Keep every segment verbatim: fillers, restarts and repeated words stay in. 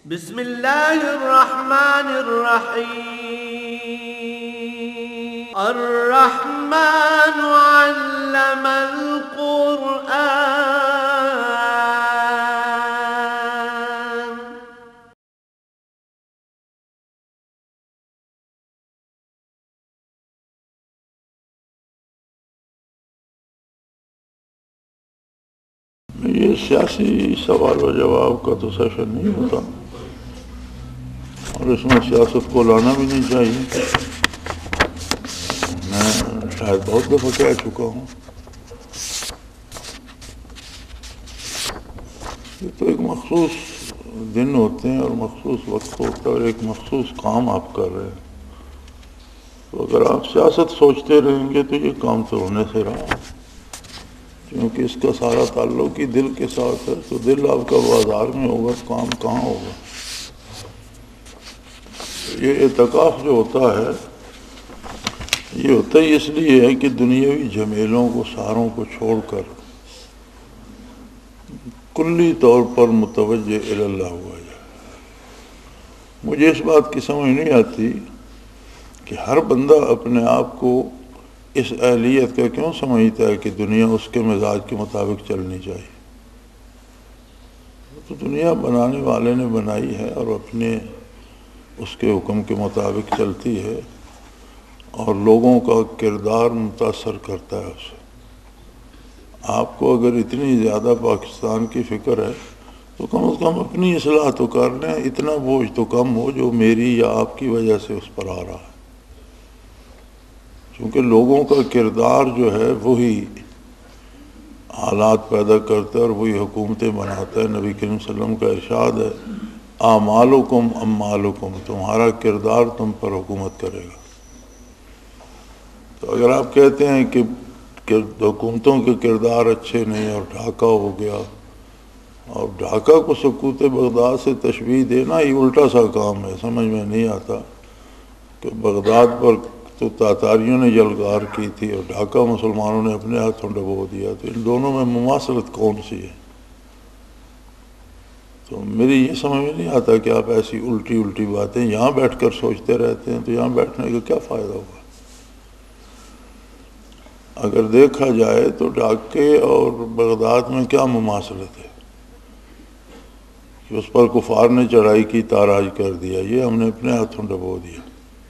بسم اللہ الرحمن الرحیم الرحمن علم القرآن یہ سیاسی سوال و جواب کا تو سیشن نہیں ہوتا اور اس میں سیاست کو لانا بھی نہیں چاہیے. میں شاید بہت دفعہ کہہ چکا ہوں یہ تو ایک مخصوص دن ہوتے ہیں اور مخصوص وقت ہوتا ہے اور ایک مخصوص کام آپ کر رہے ہیں. تو اگر آپ سیاست سوچتے رہیں گے تو یہ کام تو ہونے سے رہا، کیونکہ اس کا سارا تعلق ہی دل کے ساتھ ہے. تو دل آپ کا بازار میں ہوگا، کام کہاں ہوگا؟ یہ اعتکاف جو ہوتا ہے یہ ہوتا ہی اس لیے ہے کہ دنیاوی جھمیلوں کو ساروں کو چھوڑ کر کلی طور پر متوجہ الی اللہ ہوا جائے. مجھے اس بات کی سمجھ نہیں آتی کہ ہر بندہ اپنے آپ کو اس اہلیت کا کیوں سمجھتا ہے کہ دنیا اس کے مزاج کے مطابق چلنی چاہیے. تو دنیا بنانے والے نے بنائی ہے اور اپنے اس کے حکم کے مطابق چلتی ہے اور لوگوں کا کردار متاثر کرتا ہے اسے. آپ کو اگر اتنی زیادہ پاکستان کی فکر ہے تو کم از کم اپنی اصلاح تو کر لیں، اتنا بوجھ تو کم ہو جو میری یا آپ کی وجہ سے اس پر آ رہا ہے. کیونکہ لوگوں کا کردار جو ہے وہی حالات پیدا کرتا ہے اور وہی حکومتیں بناتا ہے. نبی کریم صلی اللہ علیہ وسلم کا ارشاد ہے اعمالکم اموالکم، تمہارا کردار تم پر حکومت کرے گا. تو اگر آپ کہتے ہیں کہ حکومتوں کے کردار اچھے نہیں اور ڈھاکہ ہو گیا، اور ڈھاکہ کو سقوط بغداد سے تشبیہ دینا یہ الٹا سا کام ہے. سمجھ میں نہیں آتا کہ بغداد پر تو تاتاریوں نے جلگار کی تھی اور ڈھاکہ مسلمانوں نے اپنے ہاتھوں ڈبو دیا، تو ان دونوں میں مماثلت کون سی ہے؟ تو میری یہ سمجھ میں نہیں آتا کہ آپ ایسی الٹی الٹی باتیں یہاں بیٹھ کر سوچتے رہتے ہیں. تو یہاں بیٹھنے کا کیا فائدہ ہوگا؟ اگر دیکھا جائے تو ڈھاکے اور بغداد میں کیا مماثلت ہے کہ اس پر کفار نے چڑھائی کی، تاراج کر دیا، یہ ہم نے اپنے ہاتھوں ڈبو دیا.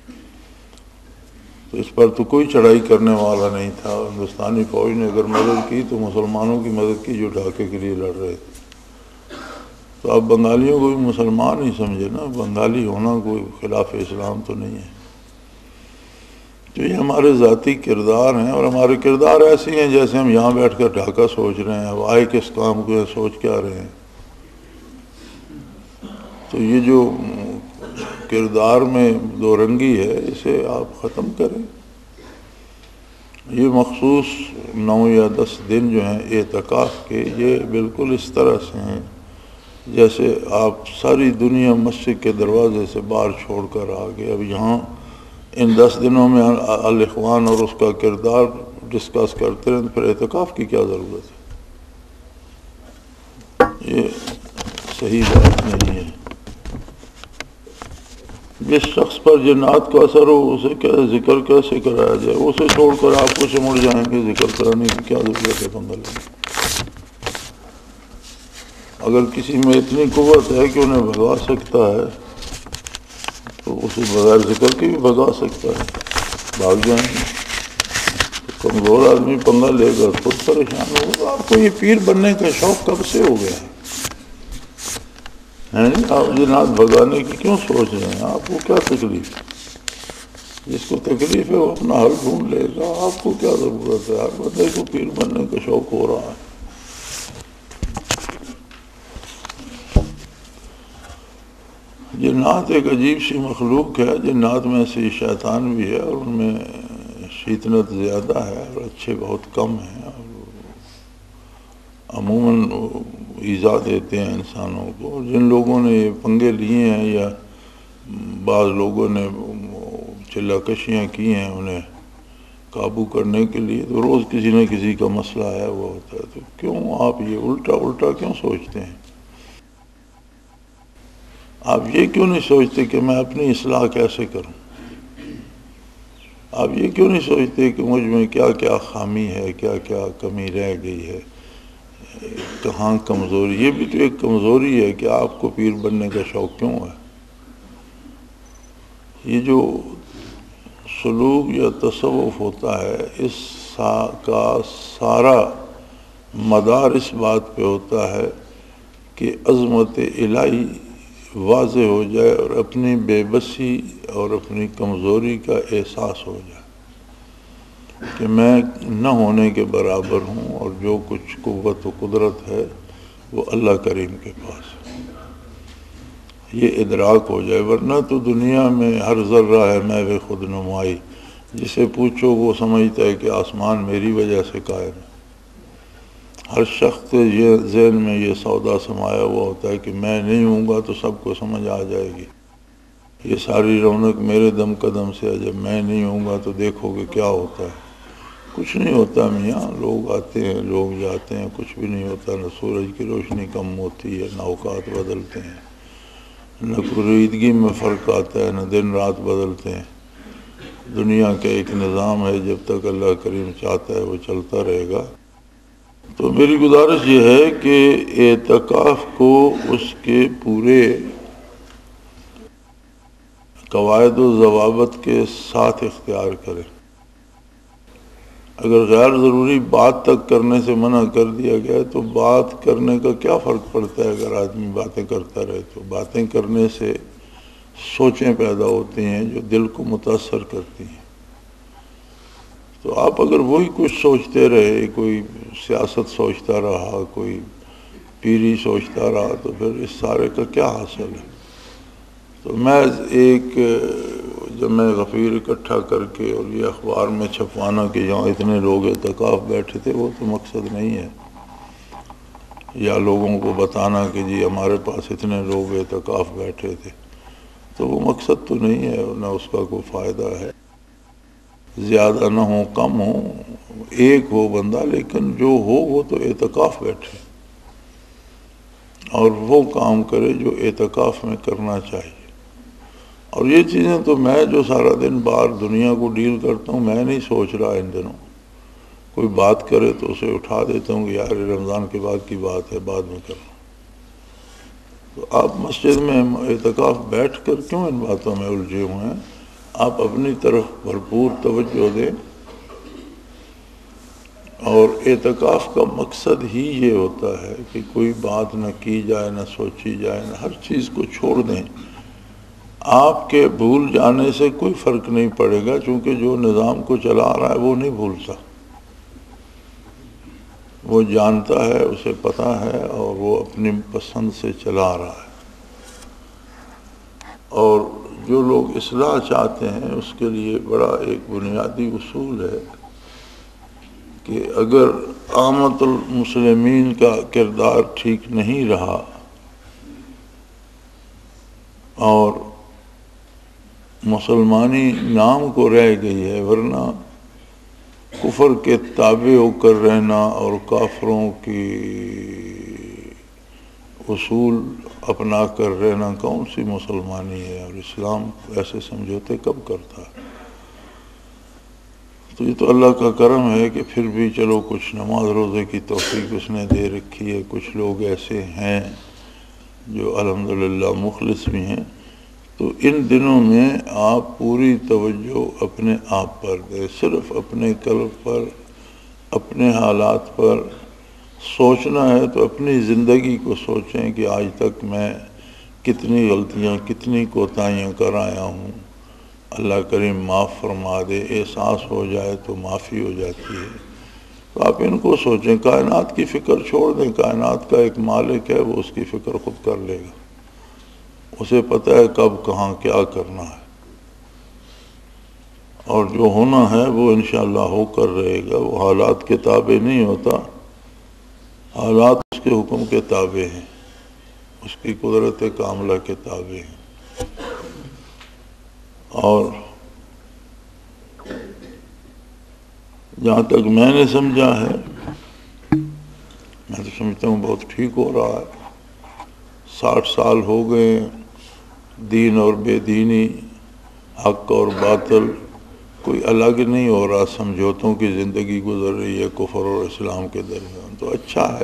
تو اس پر تو کوئی چڑھائی کرنے والا نہیں تھا. ہندوستانی فوج نے اگر مدد کی تو مسلمانوں کی مدد کی جو ڈھاکے کے لیے لڑ رہے تھے. تو آپ بنگالیوں کو بھی مسلمان ہی سمجھے نا، بنگالی ہونا کوئی خلاف اسلام تو نہیں ہے. تو یہ ہمارے ذاتی کردار ہیں اور ہمارے کردار ایسے ہیں جیسے ہم یہاں بیٹھ کر ڈھاکہ سوچ رہے ہیں. اب آئے کس کام کو سوچ کیا رہے ہیں؟ تو یہ جو کردار میں دو رنگی ہے اسے آپ ختم کریں. یہ مخصوص نو یا دس دن جو ہیں اعتکاف کے، یہ بالکل اس طرح سے ہیں جیسے آپ ساری دنیا مسجد کے دروازے سے باہر چھوڑ کر آ گئے. اب یہاں ان دس دنوں میں الاخوان اور اس کا کردار ڈسکس کرتے رہیں پھر اعتکاف کی کیا ضرورت ہے؟ یہ صحیح بات نہیں ہے. جس شخص پر جنات کا اثر ہو اسے کیا ذکر کیسے کرایا جائے؟ اسے چھوڑ کر آپ کو سمڑ جائیں گے، ذکر کرانے کی کیا ضرورت ہے بندہ؟ اگر کسی میں اتنی قوت ہے کہ انہیں بھگا سکتا ہے تو اسے بغیر ذکر کے بھی بھگا سکتا ہے. بھاگ جائیں گے. کمزور آدمی پنگا لے گا خود پریشان ہوگا. آپ کو یہ پیر بننے کا شوق کب سے ہو گیا ہے؟ آپ جنات بھگانے کی کیوں سوچ رہے ہیں؟ آپ کو کیا تکلیف ہے؟ جس کو تکلیف ہے وہ اپنا حل ڈھونڈ لے گا. آپ کو کیا ضرورت ہے؟ ہر بندے کو پیر بننے کا شوق ہو رہا ہے. جنات ایک عجیب سی مخلوق ہے. جنات میں سے شیطان بھی ہے اور ان میں شیطنت زیادہ ہے اور اچھے بہت کم ہیں. اور عموماً ایذا دیتے ہیں انسانوں کو. اور جن لوگوں نے یہ پنگے لیے ہیں یا بعض لوگوں نے چلا کشیاں کی ہیں انہیں قابو کرنے کے لیے، تو روز کسی نہ کسی کا مسئلہ ہے وہ ہوتا ہے. تو کیوں آپ یہ الٹا الٹا کیوں سوچتے ہیں؟ آپ یہ کیوں نہیں سوچتے کہ میں اپنی اصلاح کیسے کروں؟ آپ یہ کیوں نہیں سوچتے کہ مجھ میں کیا کیا خامی ہے، کیا کیا کمی رہ گئی ہے، کہاں کمزوری؟ یہ بھی تو ایک کمزوری ہے کہ آپ کو پیر بننے کا شوق کیوں ہے؟ یہ جو سلوک یا تصوف ہوتا ہے، اس سا کا سارا مدار اس بات پہ ہوتا ہے کہ عظمت الہی واضح ہو جائے اور اپنی بے بسی اور اپنی کمزوری کا احساس ہو جائے کہ میں نہ ہونے کے برابر ہوں، اور جو کچھ قوت و قدرت ہے وہ اللہ کریم کے پاس ہے۔ یہ ادراک ہو جائے، ورنہ تو دنیا میں ہر ذرہ ہے محو خود نمائی، جسے پوچھو وہ سمجھتا ہے کہ آسمان میری وجہ سے قائم ہے۔ ہر شخص یہ ذہن میں یہ سودا سمایا ہوا ہوتا ہے کہ میں نہیں ہوں گا تو سب کو سمجھ آ جائے گی، یہ ساری رونق میرے دم قدم سے ہے، جب میں نہیں ہوں گا تو دیکھو کہ کیا ہوتا ہے۔ کچھ نہیں ہوتا میاں، لوگ آتے ہیں لوگ جاتے ہیں، کچھ بھی نہیں ہوتا، نہ سورج کی روشنی کم ہوتی ہے، نہ اوقات بدلتے ہیں، نہ خریدگی میں فرق آتا ہے، نہ دن رات بدلتے ہیں۔ دنیا کا ایک نظام ہے، جب تک اللہ کریم چاہتا ہے وہ چلتا رہے گا۔ تو میری گزارش یہ ہے کہ اعتکاف کو اس کے پورے قواعد و ضوابط کے ساتھ اختیار کریں۔ اگر غیر ضروری بات تک کرنے سے منع کر دیا گیا تو بات کرنے کا کیا فرق پڑتا ہے؟ اگر آدمی باتیں کرتا رہے تو باتیں کرنے سے سوچیں پیدا ہوتی ہیں جو دل کو متاثر کرتی ہیں۔ تو آپ اگر وہی کچھ سوچتے رہے، کوئی سیاست سوچتا رہا، کوئی پیری سوچتا رہا، تو پھر اس سارے کا کیا حاصل ہے؟ تو میں ایک جمع غفیر اکٹھا کر کے اور یہ اخبار میں چھپوانا کہ جہاں اتنے لوگ اعتکاف بیٹھے تھے، وہ تو مقصد نہیں ہے، یا لوگوں کو بتانا کہ جی ہمارے پاس اتنے لوگ اعتکاف بیٹھے تھے، تو وہ مقصد تو نہیں ہے، اور نہ اس کا کوئی فائدہ ہے۔ زیادہ نہ ہو کم ہو، ایک ہو بندہ، لیکن جو ہو وہ تو اعتکاف بیٹھے اور وہ کام کرے جو اعتکاف میں کرنا چاہیے۔ اور یہ چیزیں تو میں جو سارا دن باہر دنیا کو ڈیل کرتا ہوں، میں نہیں سوچ رہا ان دنوں، کوئی بات کرے تو اسے اٹھا دیتا ہوں کہ یار رمضان کے بعد کی بات ہے، بعد میں کرنا۔ تو آپ مسجد میں اعتکاف بیٹھ کر کیوں ان باتوں میں الجھے ہوئے ہیں؟ آپ اپنی طرف بھرپور توجہ دیں، اور اعتکاف کا مقصد ہی یہ ہوتا ہے کہ کوئی بات نہ کی جائے، نہ سوچی جائے، نہ ہر چیز کو چھوڑ دیں۔ آپ کے بھول جانے سے کوئی فرق نہیں پڑے گا، چونکہ جو نظام کو چلا رہا ہے وہ نہیں بھولتا، وہ جانتا ہے، اسے پتہ ہے، اور وہ اپنی پسند سے چلا رہا ہے۔ اور جو لوگ اصلاح چاہتے ہیں اس کے لیے بڑا ایک بنیادی اصول ہے کہ اگر عامت المسلمین کا کردار ٹھیک نہیں رہا اور مسلمانی نام کو رہ گئی ہے، ورنہ کفر کے تابع ہو کر رہنا اور کافروں کی اصول اپنا کر رہنا کون سی مسلمانی ہے؟ اور اسلام ایسے سمجھوتے کب کرتا ہے؟ تو یہ تو اللہ کا کرم ہے کہ پھر بھی چلو کچھ نماز روزے کی توفیق اس نے دے رکھی ہے، کچھ لوگ ایسے ہیں جو الحمدللہ مخلص بھی ہیں۔ تو ان دنوں میں آپ پوری توجہ اپنے آپ پر دیں، صرف اپنے قلب پر، اپنے حالات پر سوچنا ہے تو اپنی زندگی کو سوچیں کہ آج تک میں کتنی غلطیاں، کتنی کوتاہیاں کر آیا ہوں، اللہ کریم معاف فرما دے۔ احساس ہو جائے تو معافی ہو جاتی ہے۔ تو آپ ان کو سوچیں، کائنات کی فکر چھوڑ دیں، کائنات کا ایک مالک ہے، وہ اس کی فکر خود کر لے گا، اسے پتہ ہے کب کہاں کیا کرنا ہے، اور جو ہونا ہے وہ انشاءاللہ ہو کر رہے گا۔ وہ حالات کے تابع نہیں ہوتا، حالات اس کے حکم کے تابع ہیں، اس کی قدرت کاملہ کے تابع ہیں۔ اور جہاں تک میں نے سمجھا ہے، میں تو سمجھتا ہوں بہت ٹھیک ہو رہا ہے۔ ساٹھ سال ہو گئے دین اور بے دینی، حق اور باطل کوئی الگ نہیں ہو رہا، سمجھوتوں کی زندگی گزر رہی ہے کفر اور اسلام کے درمیان، تو اچھا ہے۔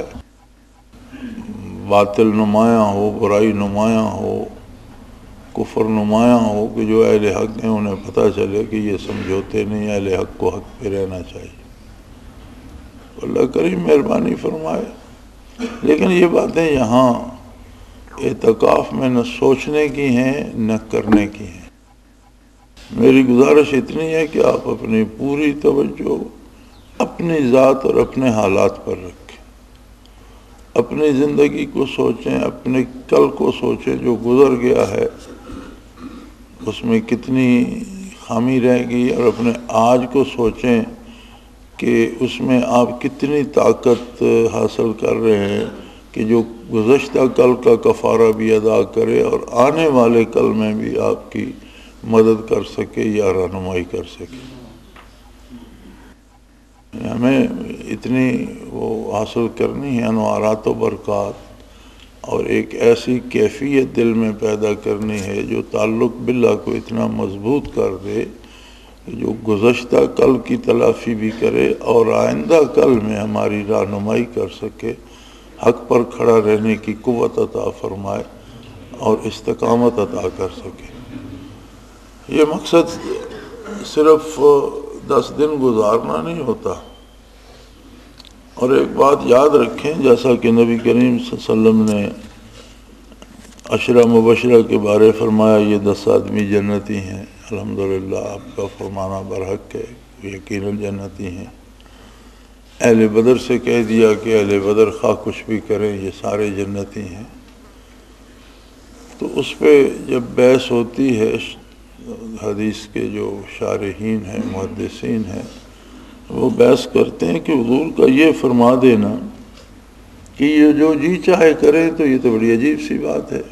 باطل نمایاں ہو، برائی نمایاں ہو، کفر نمایاں ہو، کہ جو اہل حق ہیں انہیں پتہ چلے کہ یہ سمجھوتے نہیں، اہل حق کو حق پہ رہنا چاہیے۔ اللہ کریم مہربانی فرمائے۔ لیکن یہ باتیں یہاں اعتکاف میں نہ سوچنے کی ہیں نہ کرنے کی ہیں۔ میری گزارش اتنی ہے کہ آپ اپنی پوری توجہ اپنی ذات اور اپنے حالات پر رکھیں، اپنی زندگی کو سوچیں، اپنے کل کو سوچیں جو گزر گیا ہے اس میں کتنی خامی رہ گئی، اور اپنے آج کو سوچیں کہ اس میں آپ کتنی طاقت حاصل کر رہے ہیں کہ جو گزشتہ کل کا کفارہ بھی ادا کرے اور آنے والے کل میں بھی آپ کی مدد کر سکے یا رہنمائی کر سکے۔ ہمیں اتنی وہ حاصل کرنی ہے انوارات و برکات، اور ایک ایسی کیفیت دل میں پیدا کرنی ہے جو تعلق باللہ کو اتنا مضبوط کر دے کہ جو گزشتہ کل کی تلافی بھی کرے اور آئندہ کل میں ہماری رہنمائی کر سکے، حق پر کھڑا رہنے کی قوت عطا فرمائے اور استقامت عطا کر سکے۔ یہ مقصد صرف دس دن گزارنا نہیں ہوتا۔ اور ایک بات یاد رکھیں، جیسا کہ نبی کریم صلی اللہ علیہ وسلم نے عشرہ مبشرہ کے بارے فرمایا یہ دس آدمی جنتی ہیں، الحمدللہ آپ کا فرمانا برحق ہے، یقیناً جنتی ہیں۔ اہل بدر سے کہہ دیا کہ اہل بدر خواہ کچھ بھی کریں یہ سارے جنتی ہیں۔ تو اس پہ جب بحث ہوتی ہے، حدیث کے جو شارحین ہیں، محدثین ہیں، وہ بحث کرتے ہیں کہ حضور کا یہ فرما دینا کہ یہ جو جی چاہے کرے تو یہ تو بڑی عجیب سی بات ہے۔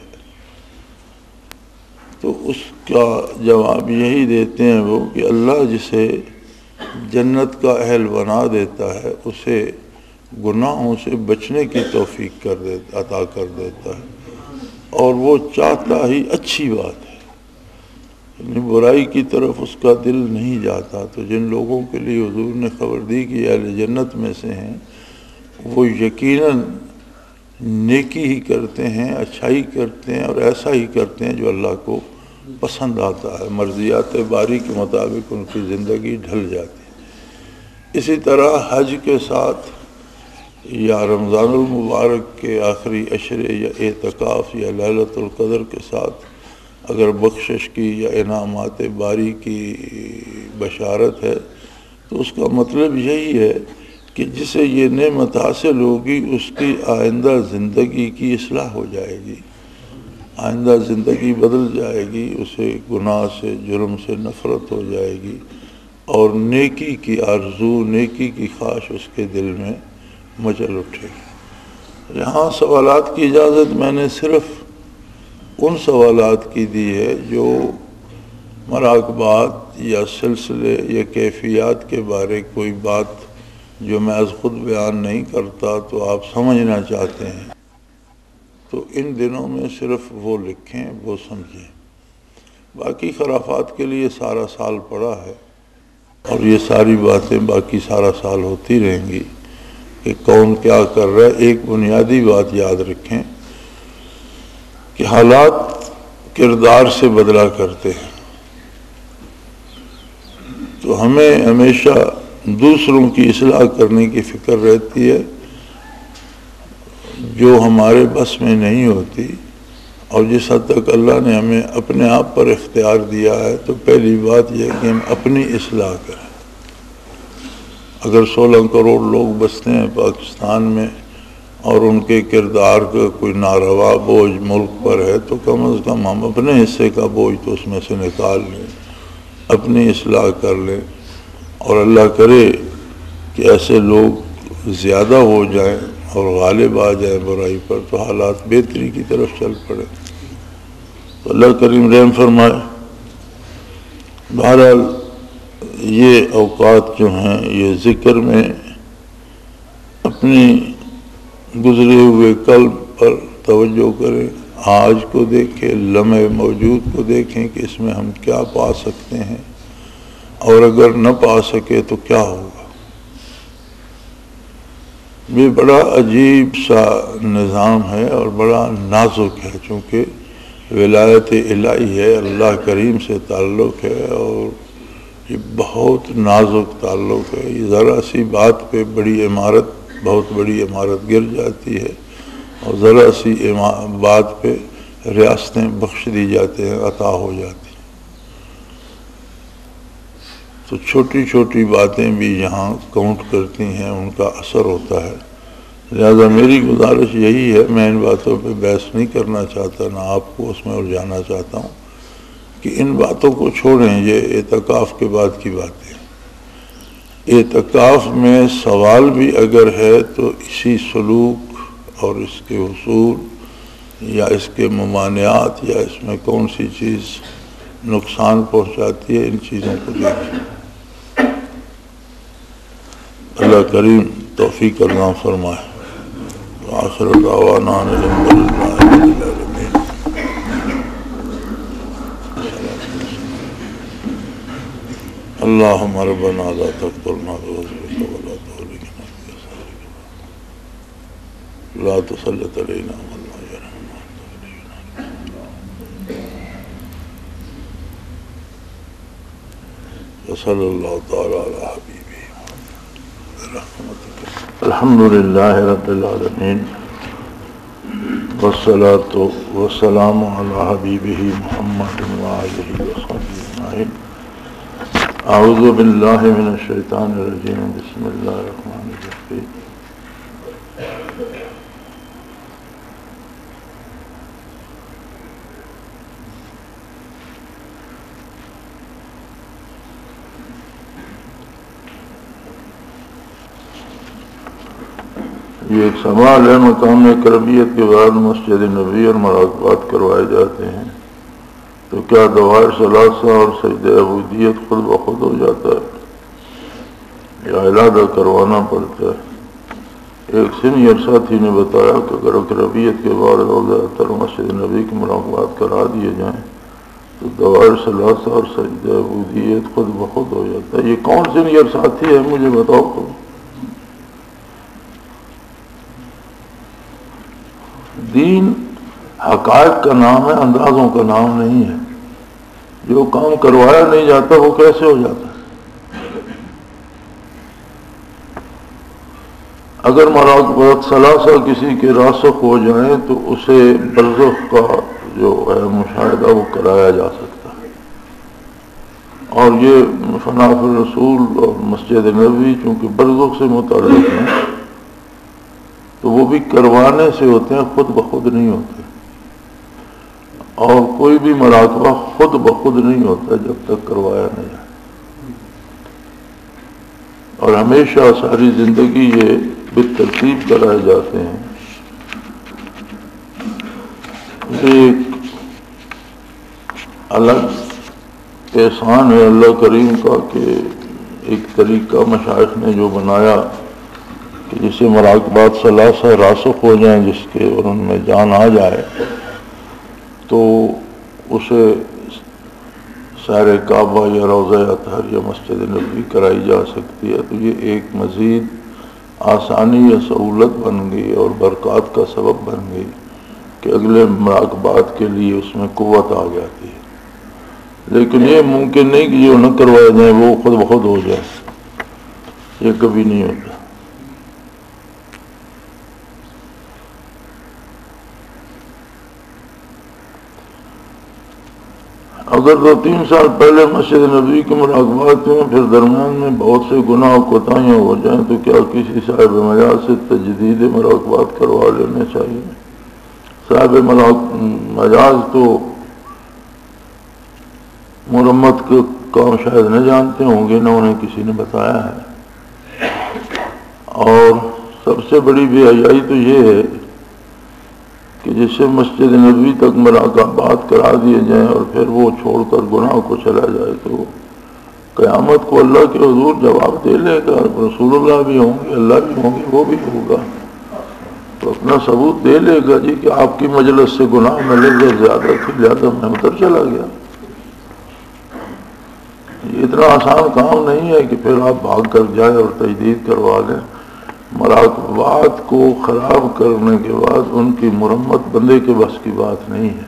تو اس کا جواب یہی دیتے ہیں وہ کہ اللہ جسے جنت کا اہل بنا دیتا ہے اسے گناہوں سے بچنے کی توفیق کر دیتا عطا کر دیتا ہے، اور وہ چاہتا ہی اچھی بات ہے، یعنی برائی کی طرف اس کا دل نہیں جاتا۔ تو جن لوگوں کے لیے حضور نے خبر دی کہ اہل جنت میں سے ہیں، وہ یقیناً نیکی ہی کرتے ہیں، اچھائی کرتے ہیں، اور ایسا ہی کرتے ہیں جو اللہ کو پسند آتا ہے، مرضیات باری کے مطابق ان کی زندگی ڈھل جاتی ہے۔ اسی طرح حج کے ساتھ یا رمضان المبارک کے آخری عشرے یا اعتکاف یا لیلۃ القدر کے ساتھ اگر بخشش کی یا انعامات باری کی بشارت ہے تو اس کا مطلب یہی ہے کہ جسے یہ نعمت حاصل ہوگی اس کی آئندہ زندگی کی اصلاح ہو جائے گی، آئندہ زندگی بدل جائے گی، اسے گناہ سے جرم سے نفرت ہو جائے گی، اور نیکی کی آرزو، نیکی کی خواہش اس کے دل میں مچل اٹھے گی۔ یہاں سوالات کی اجازت میں نے صرف ان سوالات کی دی ہے جو مراقبات یا سلسلے یا کیفیات کے بارے کوئی بات جو میں از خود بیان نہیں کرتا تو آپ سمجھنا چاہتے ہیں، تو ان دنوں میں صرف وہ لکھیں، وہ سمجھیں۔ باقی خرافات کے لیے سارا سال پڑا ہے، اور یہ ساری باتیں باقی سارا سال ہوتی رہیں گی کہ کون کیا کر رہا ہے۔ ایک بنیادی بات یاد رکھیں کہ حالات کردار سے بدلا کرتے ہیں، تو ہمیں ہمیشہ دوسروں کی اصلاح کرنے کی فکر رہتی ہے جو ہمارے بس میں نہیں ہوتی، اور جس حد تک اللہ نے ہمیں اپنے آپ پر اختیار دیا ہے تو پہلی بات یہ کہ ہم اپنی اصلاح کریں۔ اگر سولہ کروڑ لوگ بستے ہیں پاکستان میں اور ان کے کردار کا کوئی ناروا بوجھ ملک پر ہے تو کم از کم ہم اپنے حصے کا بوجھ تو اس میں سے نکال لیں، اپنی اصلاح کر لیں، اور اللہ کرے کہ ایسے لوگ زیادہ ہو جائیں اور غالب آ جائیں برائی پر تو حالات بہتری کی طرف چل پڑے۔ تو اللہ کریم رحم فرمائے۔ بہرحال یہ اوقات جو ہیں یہ ذکر میں اپنی گزرے ہوئے قلب پر توجہ کریں، آج کو دیکھیں، لمحے موجود کو دیکھیں کہ اس میں ہم کیا پا سکتے ہیں، اور اگر نہ پا سکے تو کیا ہوگا۔ یہ بڑا عجیب سا نظام ہے اور بڑا نازک ہے، چونکہ ولایت الہی ہے، اللہ کریم سے تعلق ہے، اور یہ بہت نازک تعلق ہے۔ یہ ذرا سی بات پہ بڑی عمارت، بہت بڑی عمارت گر جاتی ہے، اور ذرا سی بات پہ ریاستیں بخش دی جاتے ہیں، عطا ہو جاتی ہیں۔ تو چھوٹی چھوٹی باتیں بھی یہاں کاؤنٹ کرتی ہیں، ان کا اثر ہوتا ہے۔ لہذا میری گزارش یہی ہے، میں ان باتوں پہ بحث نہیں کرنا چاہتا، نہ آپ کو اس میں الجھانا چاہتا ہوں، کہ ان باتوں کو چھوڑیں، یہ اعتکاف کے بعد کی باتیں۔ اعتکاف میں سوال بھی اگر ہے تو اسی سلوک اور اس کے حصول یا اس کے ممانعات یا اس میں کون سی چیز نقصان پہنچاتی ہے، ان چیزوں کو دیکھیں۔ اللہ کریم توفیق عطا فرمائے۔ آخر دعوانا ان الحمد للہ رب العالمین۔ اللہم ربنا لا تقتلنا بغضبک ولا تهلكنا بإحسانك لا تسلط علينا من لا يرحمنا وأنت ولينا وصلی اللہ تعالی علی حبیبہ برحمتک۔ الحمد للہ رب العالمین والصلاة والسلام علی حبیبہ محمد وآلہ وصحبہ اجمعین۔ اعوذ باللہ من الشیطان الرجیم، بسم اللہ الرحمن الرحیم۔ یہ ایک سوال ہے، مقام قربیت کے بعد مسجد نبوی اور مراقبات کروائے جاتے ہیں تو کیا دوائر ثلاثہ اور سجدہ عبودیت خود بخود ہو جاتا ہے یا علیحدہ کروانا پڑتا ہے؟ ایک سینئر ساتھی نے بتایا کہ اگر قربیت کے بعد روزہ اطہر مسجد نبوی کی مراقبات کرا دیے جائیں تو دوائر ثلاثہ اور سجدہ عبودیت خود بخود ہو جاتا ہے۔ یہ کون سینئر ساتھی ہے مجھے بتاؤ تو۔ دین حقائق کا نام ہے، اندازوں کا نام نہیں ہے۔ جو کام کروایا نہیں جاتا وہ کیسے ہو جاتا ہے؟ اگر مراقبات ثلاثہ کسی کے راسخ ہو جائیں تو اسے برزخ کا جو ہے مشاہدہ وہ کرایا جا سکتا ہے، اور یہ فنا فی الرسول اور مسجد نبوی چونکہ برزخ سے متعلق ہیں تو وہ بھی کروانے سے ہوتے ہیں، خود بخود نہیں ہوتے، اور کوئی بھی مراقبہ خود بخود نہیں ہوتا جب تک کروایا نہیں جائے، اور ہمیشہ ساری زندگی یہ بالترتیب کرائے جاتے ہیں۔ یہ ایک الگ احسان ہے اللہ کریم کا کہ ایک طریقہ مشائخ نے جو بنایا کہ جسے مراقبات ثلاثہ راسخ ہو جائیں، جس کے اور ان میں جان آ جائے تو اسے سیر کعبہ یا روضہ اطہر یا مسجد نبوی کرائی جا سکتی ہے۔ تو یہ ایک مزید آسانی یا سہولت بن گئی اور برکات کا سبب بن گئی کہ اگلے مراقبات کے لیے اس میں قوت آ جاتی ہے۔ لیکن یہ ممکن نہیں کہ جو نہ کروائے جائیں وہ خود بخود ہو جائے، یہ کبھی نہیں ہوتا۔ اگر دو تین سال پہلے مسجد نبوی کے مراقبات میں پھر درمیان میں بہت سے گناہ و کوتاہیاں ہو جائیں تو کیا کسی صاحب مجاز سے تجدید مراقبات کروا لینے چاہیے؟ صاحب مجاز تو مرمت کا کام شاید نہ جانتے ہوں گے، نہ انہیں کسی نے بتایا ہے، اور سب سے بڑی بے حیائی تو یہ ہے کہ جسے مسجد نبوی تک مراقبات کرا دیے جائیں اور پھر وہ چھوڑ کر گناہ کو چلا جائے تو قیامت کو اللہ کے حضور جواب دے لے گا، رسول اللہ بھی ہوں گے، اللہ بھی ہوں گے، وہ بھی ہوگا۔ تو اپنا ثبوت دے لے گا جی کہ آپ کی مجلس سے گناہ میں لذت زیادہ تھی لہذا میں ادھر چلا گیا. یہ اتنا آسان کام نہیں ہے کہ پھر آپ بھاگ کر جائیں اور تجدید کروا لیں. مراقبات کو خراب کرنے کے بعد ان کی مرمت بندے کے بس کی بات نہیں ہے.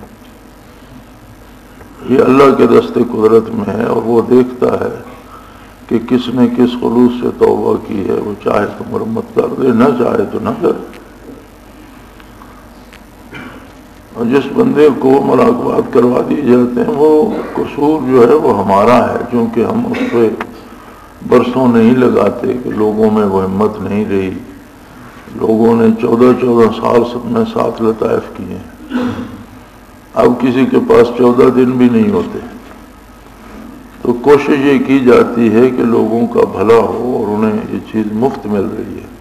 یہ اللہ کے دست قدرت میں ہے اور وہ دیکھتا ہے کہ کس نے کس خلوص سے توبہ کی ہے. وہ چاہے تو مرمت کر دے، نہ چاہے تو نہ کرے. اور جس بندے کو مراقبات کروا دیے جاتے ہیں وہ قصور جو ہے وہ ہمارا ہے، چونکہ ہم اس پہ برسوں نہیں لگاتے کہ لوگوں میں وہ ہمت نہیں رہی. لوگوں نے چودہ چودہ سال میں ساتھ لطائف کیے ہیں. اب کسی کے پاس چودہ دن بھی نہیں ہوتے، تو کوشش یہ کی جاتی ہے کہ لوگوں کا بھلا ہو اور انہیں یہ چیز مفت مل رہی ہے.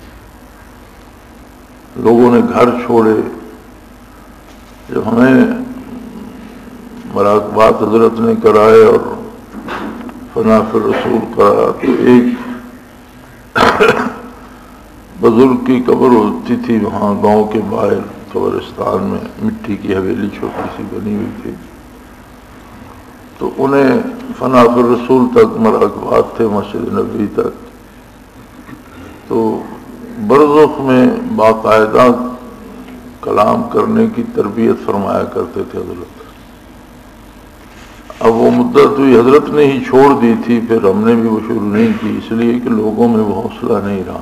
لوگوں نے گھر چھوڑے. جب ہمیں مراقبات حضرت نے کرائے اور فنا فی الرسول کرا تو ایک بزرگ کی قبر ہوتی تھی وہاں گاؤں کے باہر قبرستان میں، مٹی کی حویلی چھوٹی سی بنی ہوئی تھی. تو انہیں فنا فی الرسول تک مراقبات تھے، مسجد نبوی تک. تو برزخ میں باقاعدہ کلام کرنے کی تربیت فرمایا کرتے تھے حضرت. اب وہ مدت ہوئی حضرت نے ہی چھوڑ دی تھی، پھر ہم نے بھی وہ شروع نہیں کی، اس لیے کہ لوگوں میں وہ حوصلہ نہیں رہا،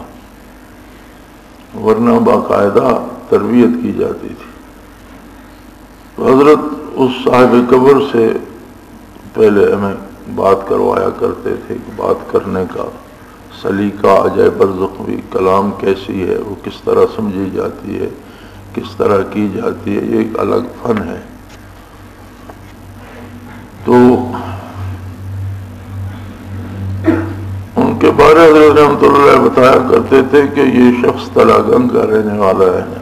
ورنہ باقاعدہ تربیت کی جاتی تھی. تو حضرت اس صاحب قبر سے پہلے ہمیں بات کروایا کرتے تھے کہ بات کرنے کا سلیقہ عجائب برزخ بھی، کلام کیسی ہے، وہ کس طرح سمجھی جاتی ہے، کس طرح کی جاتی ہے، یہ ایک الگ فن ہے. تو ان کے بارے حضرت رحمۃ اللہ بتایا کرتے تھے کہ یہ شخص تلاگنگ کا رہنے والا ہے،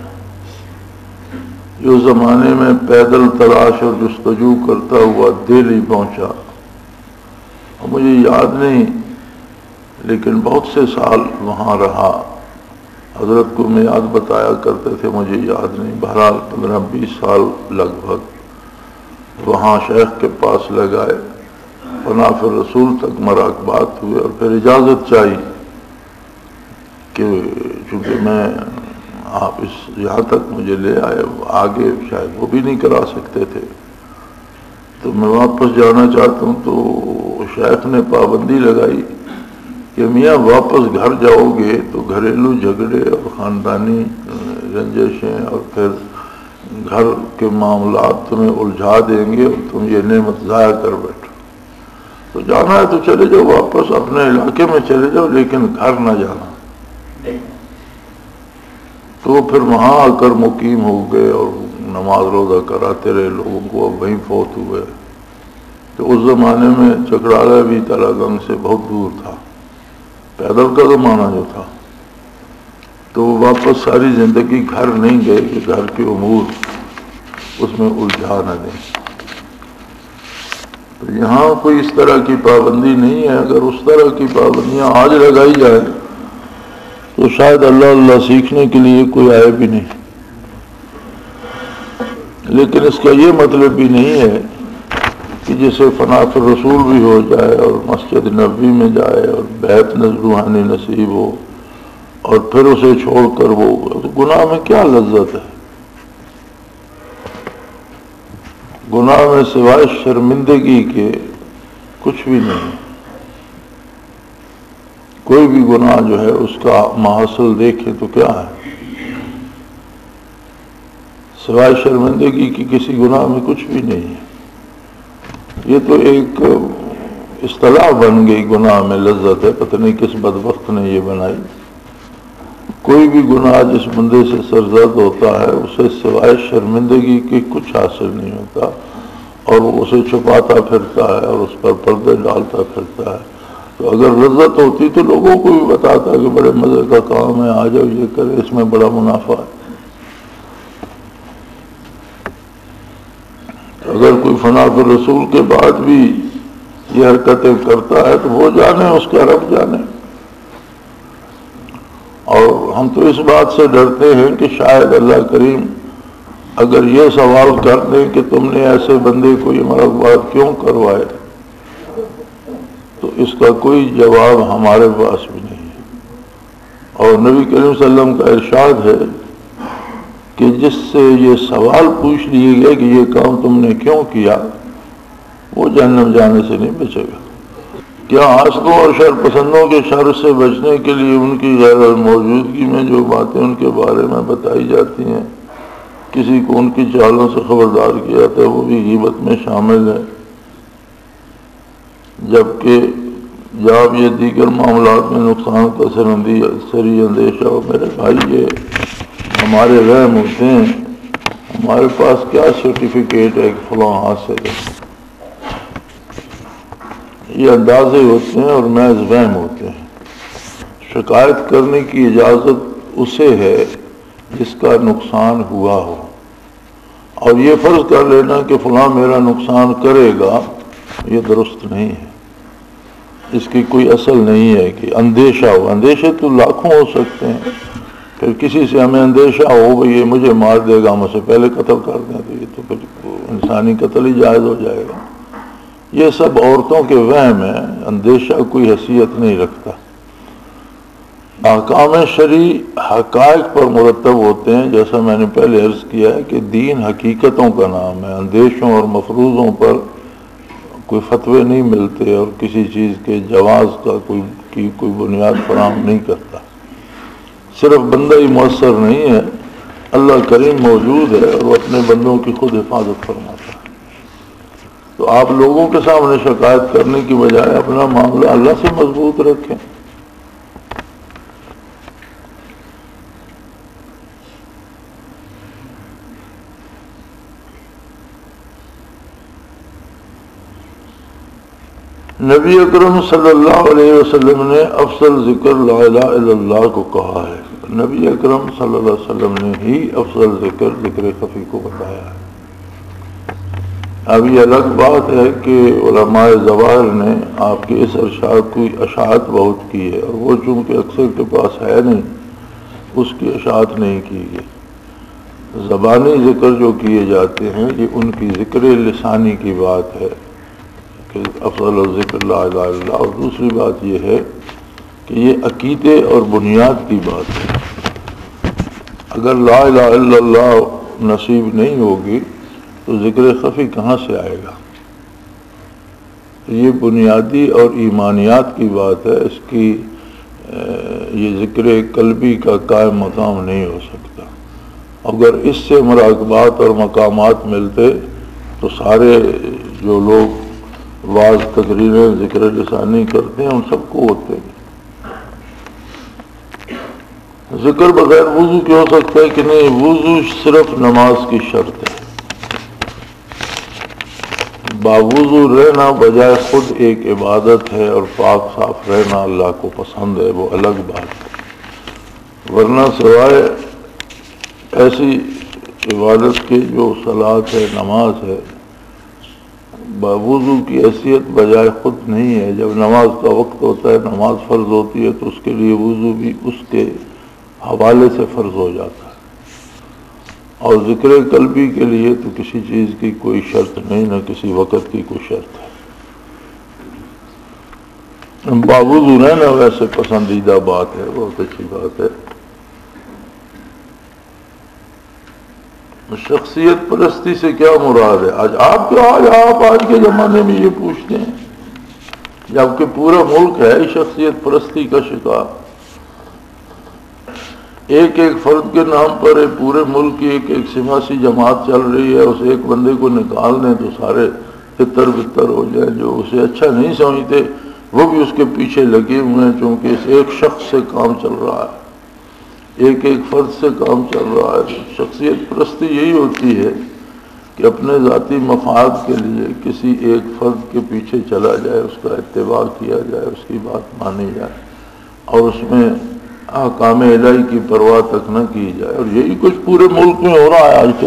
جو زمانے میں پیدل تلاش اور جستجو کرتا ہوا دہلی پہنچا. اور مجھے یاد نہیں لیکن بہت سے سال وہاں رہا. حضرت کو میں یاد بتایا کرتے تھے، مجھے یاد نہیں، بہرحال پندرہ بیس سال لگ بھگ وہاں شیخ کے پاس لگائے. فنا فی الرسول تک مراقبات ہوئے اور پھر اجازت چاہی کہ چونکہ میں آپ اس یہاں تک مجھے لے آئے، آگے شاید وہ بھی نہیں کرا سکتے تھے، تو میں واپس جانا چاہتا ہوں. تو شیخ نے پابندی لگائی کہ میاں واپس گھر جاؤ گے تو گھریلو جھگڑے اور خاندانی رنجشیں اور پھر گھر کے معاملات تمہیں الجھا دیں گے اور تم یہ نعمت ضائع کر بیٹھو. تو جانا ہے تو چلے جاؤ، واپس اپنے علاقے میں چلے جاؤ، لیکن گھر نہ جانا. تو پھر وہاں آ کر مقیم ہو گئے اور نماز روزہ کراتے رہے لوگوں کو. اب وہیں فوت ہوئے. تو اس زمانے میں چکرالہ بھی تلاگنگ سے بہت دور تھا، پیدل کا زمانہ جو تھا. تو وہ واپس ساری زندگی گھر نہیں گئے کہ گھر کے امور اس میں الجھا نہ دیں. تو یہاں کوئی اس طرح کی پابندی نہیں ہے. اگر اس طرح کی پابندیاں آج لگائی جائے تو شاید اللہ اللہ سیکھنے کے لیے کوئی آئے بھی نہیں. لیکن اس کا یہ مطلب بھی نہیں ہے کہ جسے فنا فی الرسول بھی ہو جائے اور مسجد نبوی میں جائے اور بیعت روحانی نصیب ہو اور پھر اسے چھوڑ کر وہ گناہ میں کیا لذت ہے؟ گناہ میں سوائے شرمندگی کے کچھ بھی نہیں. کوئی بھی گناہ جو ہے اس کا محصل دیکھیں تو کیا ہے؟ سوائے شرمندگی کی کسی گناہ میں کچھ بھی نہیں ہے. یہ تو ایک اصطلاح بن گئی، گناہ میں لذت ہے. پتہ نہیں کس بدبخت نے یہ بنائی. کوئی بھی گناہ جس بندے سے سرزد ہوتا ہے اسے سوائے شرمندگی کے کچھ حاصل نہیں ہوتا، اور وہ اسے چھپاتا پھرتا ہے اور اس پر پردے ڈالتا پھرتا ہے. تو اگر لذت ہوتی تو لوگوں کو بھی بتاتا کہ بڑے مزے کا کام ہے، آ جاؤ یہ کرے، اس میں بڑا منافع ہے. اگر کوئی فنا فی الرسول کے بعد بھی یہ حرکتیں کرتا ہے تو وہ جانے، اس کا رب جانے. اور ہم تو اس بات سے ڈرتے ہیں کہ شاید اللہ کریم اگر یہ سوال کر دیں کہ تم نے ایسے بندے کو یہ مرغبات کیوں کروائے، تو اس کا کوئی جواب ہمارے پاس بھی نہیں ہے۔ اور نبی کریم صلی اللہ علیہ وسلم کا ارشاد ہے کہ جس سے یہ سوال پوچھ لیے گئے کہ یہ کام تم نے کیوں کیا، وہ جہنم جانے سے نہیں بچے گا۔ کیا حاسدوں اور شر پسندوں کے شر سے بچنے کے لیے ان کی غیر موجودگی میں جو باتیں ان کے بارے میں بتائی جاتی ہیں، کسی کو ان کی چالوں سے خبردار کیا جاتا ہے، وہ بھی غیبت میں شامل ہے؟ جبکہ جب یہ دیگر معاملات میں نقصان کا سرندی سری اندیشہ ہو، میرے بھائی یہ ہمارے وہم ہوتے ہیں، ہمارے پاس کیا سرٹیفکیٹ ہے کہ فلاں حاصل ہے، یہ اندازے ہوتے ہیں اور محض وہم ہوتے ہیں۔ شکایت کرنے کی اجازت اسے ہے جس کا نقصان ہوا ہو، اور یہ فرض کر لینا کہ فلاں میرا نقصان کرے گا، یہ درست نہیں ہے، اس کی کوئی اصل نہیں ہے کہ اندیشہ ہو۔ اندیشے تو لاکھوں ہو سکتے ہیں، پھر کسی سے ہمیں اندیشہ ہو بھئی یہ مجھے مار دے گا، ہم اسے پہلے قتل کر دیں، تو یہ تو پھر انسانی قتل ہی جائز ہو جائے گا۔ یہ سب عورتوں کے وہم ہیں، اندیشہ کوئی حیثیت نہیں رکھتا۔ احکام شرعی حقائق پر مرتب ہوتے ہیں، جیسا میں نے پہلے عرض کیا ہے کہ دین حقیقتوں کا نام ہے، اندیشوں اور مفروضوں پر کوئی فتوے نہیں ملتے، اور کسی چیز کے جواز کا کوئی کی کوئی بنیاد فراہم نہیں کرتا۔ صرف بندہ ہی مؤثر نہیں ہے، اللہ کریم موجود ہے اور وہ اپنے بندوں کی خود حفاظت فرماتا ہے۔ تو آپ لوگوں کے سامنے شکایت کرنے کی بجائے اپنا معاملہ اللہ سے مضبوط رکھیں۔ نبی اکرم صلی اللہ علیہ وسلم نے افضل ذکر لا الہ الا اللہ کو کہا ہے۔ نبی اکرم صلی اللہ علیہ وسلم نے ہی افضل ذکر ذکر خفی کو بتایا ہے۔ اب یہ الگ بات ہے کہ علماء ظواہر نے آپ کے اس ارشاد کی اشاعت بہت کی ہے، اور وہ چونکہ اکثر کے پاس ہے نہیں، اس کی اشاعت نہیں کی گئی۔ زبانی ذکر جو کیے جاتے ہیں یہ ان کی ذکر لسانی کی بات ہے کہ افضل الذکر لا الہ الا اللہ، اور دوسری بات یہ ہے کہ یہ عقیدے اور بنیاد کی بات ہے۔ اگر لا الہ الا اللہ نصیب نہیں ہوگی تو ذکر خفی کہاں سے آئے گا؟ یہ بنیادی اور ایمانیات کی بات ہے، اس کی یہ ذکر قلبی کا قائم مقام نہیں ہو سکتا۔ اگر اس سے مراقبات اور مقامات ملتے تو سارے جو لوگ واعظ تقریریں ذکر لسانی کرتے ہیں ان سب کو ہوتے ہیں۔ ذکر بغیر وضو کی ہو سکتا ہے کہ نہیں؟ وضو صرف نماز کی شرط ہے۔ باوضو رہنا بجائے خود ایک عبادت ہے، اور پاک صاف رہنا اللہ کو پسند ہے، وہ الگ بات ہے۔ ورنہ سوائے ایسی عبادت کے جو صلاۃ ہے، نماز ہے، باوضو کی حیثیت بجائے خود نہیں ہے۔ جب نماز کا وقت ہوتا ہے، نماز فرض ہوتی ہے، تو اس کے لیے وضو بھی اس کے حوالے سے فرض ہو جاتا ہے۔ اور ذکر قلبی کے لیے تو کسی چیز کی کوئی شرط نہیں، نہ کسی وقت کی کوئی شرط ہے۔ باوضو رہنا ویسے پسندیدہ بات ہے، بہت اچھی بات ہے۔ شخصیت پرستی سے کیا مراد ہے؟ آج آپ کیا آج آپ آج کے زمانے میں یہ پوچھتے ہیں، جبکہ پورا ملک ہے شخصیت پرستی کا شکار۔ ایک ایک فرد کے نام پر ایک پورے ملک کی ایک ایک سیاسی جماعت چل رہی ہے، اس ایک بندے کو نکال دیں تو سارے تتر بتر ہو جائیں۔ جو اسے اچھا نہیں سمجھتے وہ بھی اس کے پیچھے لگے ہوئے ہیں، چونکہ اس ایک شخص سے کام چل رہا ہے، ایک ایک فرد سے کام چل رہا ہے۔ شخصیت پرستی یہی ہوتی ہے کہ اپنے ذاتی مفاد کے لیے کسی ایک فرد کے پیچھے چلا جائے، اس کا اتباع کیا جائے، اس کی بات مانی جائے، اور اس میں احکام الہی کی پرواہ تک نہ کی جائے۔ اور یہی کچھ پورے ملک میں ہو رہا ہے آج تو۔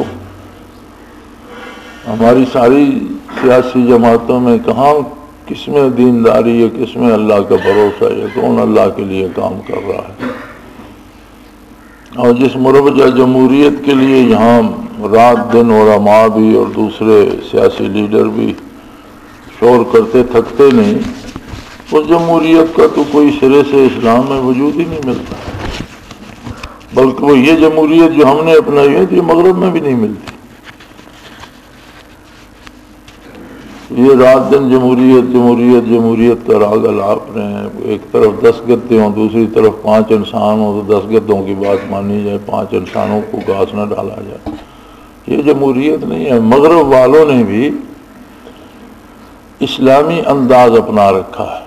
ہماری ساری سیاسی جماعتوں میں کہاں کس میں دینداری ہے، کس میں اللہ کا بھروسہ ہے، کون اللہ کے لیے کام کر رہا ہے۔ اور جس مروجہ جمہوریت کے لیے یہاں رات دن علماء بھی اور دوسرے سیاسی لیڈر بھی شور کرتے تھکتے نہیں، اس جمہوریت کا تو کوئی سرے سے اسلام میں وجود ہی نہیں ملتا، بلکہ وہ یہ جمہوریت جو ہم نے اپنائی ہے تو یہ مغرب میں بھی نہیں ملتی۔ یہ رات دن جمہوریت جمہوریت جمہوریت کا راگ الاپ رہے ہیں، ایک طرف دس گدے ہوں دوسری طرف پانچ انسان ہوں تو دس گدوں کی بات مانی جائے، پانچ انسانوں کو گھاس نہ ڈالا جائے، یہ جمہوریت نہیں ہے۔ مغرب والوں نے بھی اسلامی انداز اپنا رکھا ہے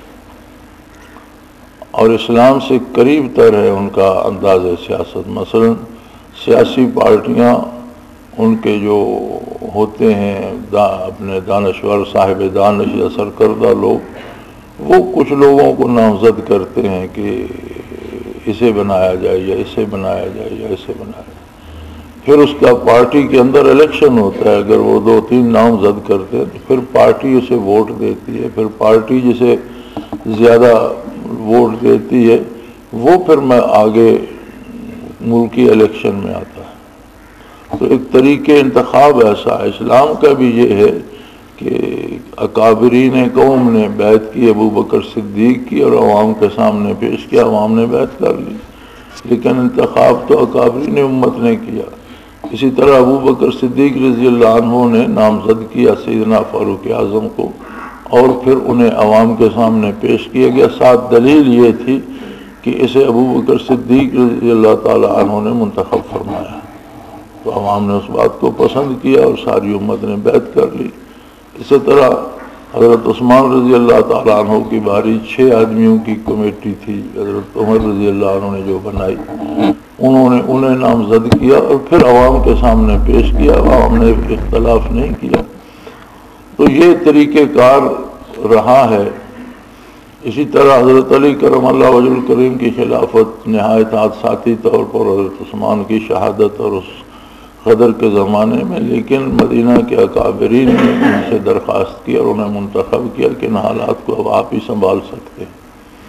اور اسلام سے قریب تر ہے ان کا انداز سیاست۔ مثلا سیاسی پارٹیاں ان کے جو ہوتے ہیں دا اپنے دانشور صاحب دانش یا سرکردہ لوگ، وہ کچھ لوگوں کو نامزد کرتے ہیں کہ اسے بنایا جائے یا اسے بنایا جائے یا اسے بنایا جائے، پھر اس کا پارٹی کے اندر الیکشن ہوتا ہے، اگر وہ دو تین نامزد کرتے ہیں تو پھر پارٹی اسے ووٹ دیتی ہے، پھر پارٹی جسے زیادہ ووٹ دیتی ہے وہ پھر میں آگے ملکی الیکشن میں آتا ہے۔ تو ایک طریقے انتخاب ایسا ہے۔ اسلام کا بھی یہ ہے کہ اکابرین قوم نے بیعت کی، ابو بکر صدیق کی، اور عوام کے سامنے پیش کیا، عوام نے بیعت کر لی، لیکن انتخاب تو اکابرین امت نے کیا۔ اسی طرح ابو بکر صدیق رضی اللہ عنہ نے نامزد کیا سیدنا فاروق اعظم کو، اور پھر انہیں عوام کے سامنے پیش کیا گیا۔ ساتھ دلیل یہ تھی کہ اسے ابو بکر صدیق رضی اللہ تعالی عنہ نے منتخب فرمایا، تو عوام نے اس بات کو پسند کیا اور ساری امت نے بیعت کر لی۔ اسی طرح حضرت عثمان رضی اللہ تعالیٰ عنہ کی باری، چھ آدمیوں کی کمیٹی تھی، حضرت عمر رضی اللہ عنہ نے جو بنائی، انہوں نے انہیں نامزد کیا اور پھر عوام کے سامنے پیش کیا، عوام نے اختلاف نہیں کیا۔ تو یہ طریقہ کار رہا ہے۔ اسی طرح حضرت علی کرم اللہ وجہ الکریم کی خلافت نہایت حادثاتی طور پر حضرت عثمان کی شہادت اور اس قدر کے زمانے میں، لیکن مدینہ کے اکابرین نے ان سے درخواست کی اور انہیں منتخب کیا کہ ان حالات کو اب آپ ہی سنبھال سکتے ہیں۔